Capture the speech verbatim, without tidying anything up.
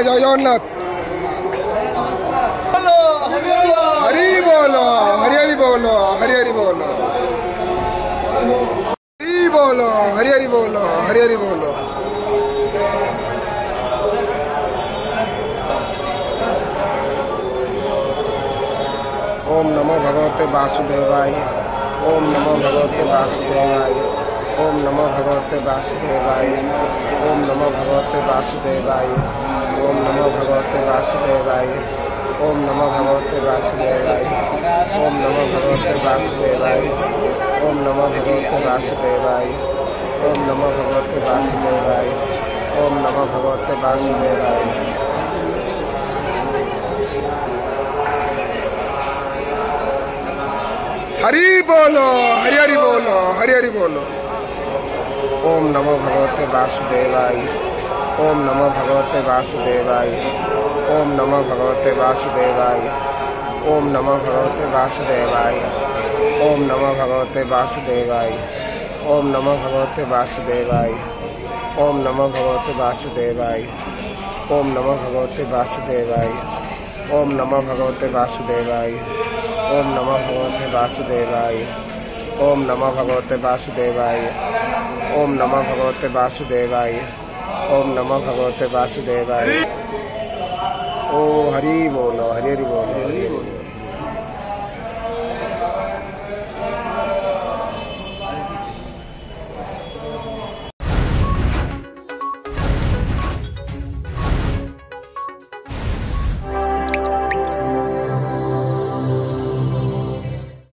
जय जगन्नाथ। हरि बोलो, हरि हरि बोलो, हरि हरि बोलो, हरि बोलो, हरि हरि बोलो, हरि हरि बोलो। ओम नमो भगवते वासुदेवाय। ओम नमो भगवते वासुदेवाय। ओम नमो भगवते वासुदेवाय। ओम नमो भगवते वासुदेवाय। ओम नमो भगवते वासुदेवाय। ओम नमो भगवते वासुदेवाय। ओम नमो भगवते वासुदेवाय। ओम नमो भगवते वासुदेवाय। ओम नमो भगवते वासुदेवाय। ओम नमो भगवते वासुदेवाय। हरि बोलो, हरि हरि बोलो, हरि हरि बोलो। ओम नमो भगवते वासुदेवाय। ओम नमो भगवते वासुदेवाय। ओम नमो भगवते वासुदेवाय। ओम नमो भगवते वासुदेवाय। ओम नमो भगवते वासुदेवाय। ओम नमो भगवते वासुदेवाय। ओम नमो भगवते वासुदेवाय। ओम नमो भगवते वासुदेवाय। ओम नमो भगवते वासुदेवाय। ओम नमो भगवते वासुदेवाय। ओम नमो भगवते वासुदेवाय। ओम नमो भगवते वासुदेवाय। ओम नमो भगवते वासुदेवाय। ओ हरि बोलो, हरि हरि बोलो, हरि बोलो।